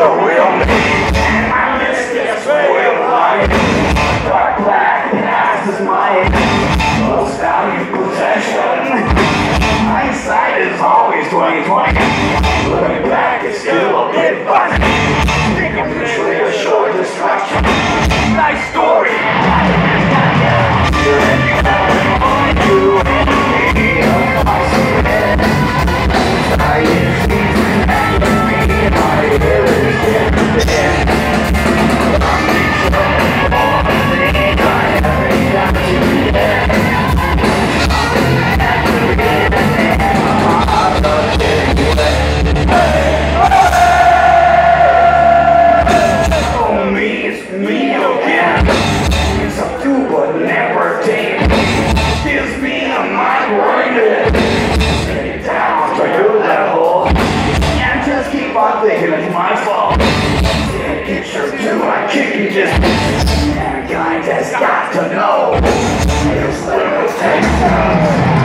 real me. I miss this way of life. Dark black past is my most valued possession. Hindsight is always 2020. Looking back is still a bit funny. Thinking mutually a short distraction. Nice story. Thinking it's my fault. Picture two, I kick you just. Mankind has got to know. This little takes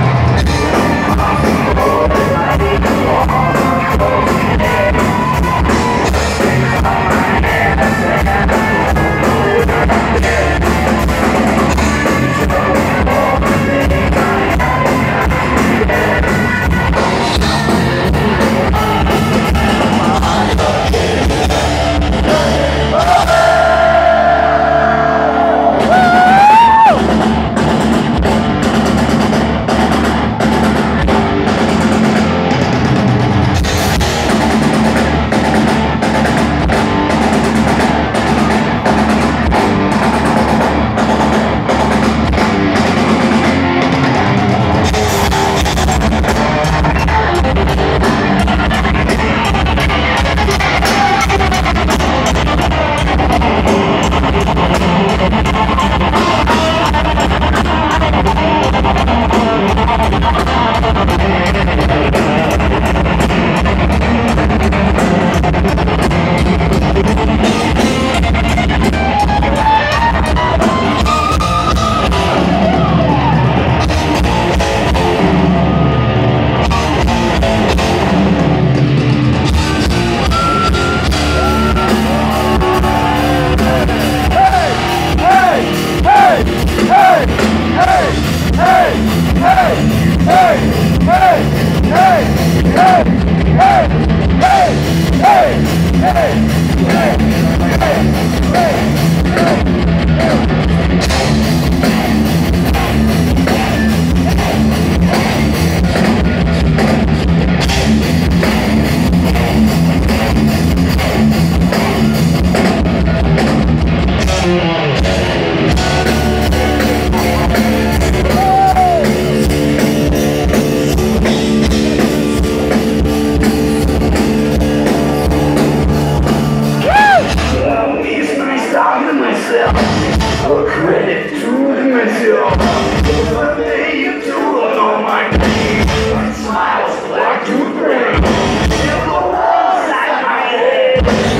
credit to myself. The day you do on my knee, my smile's black to gray. In the walls inside my head.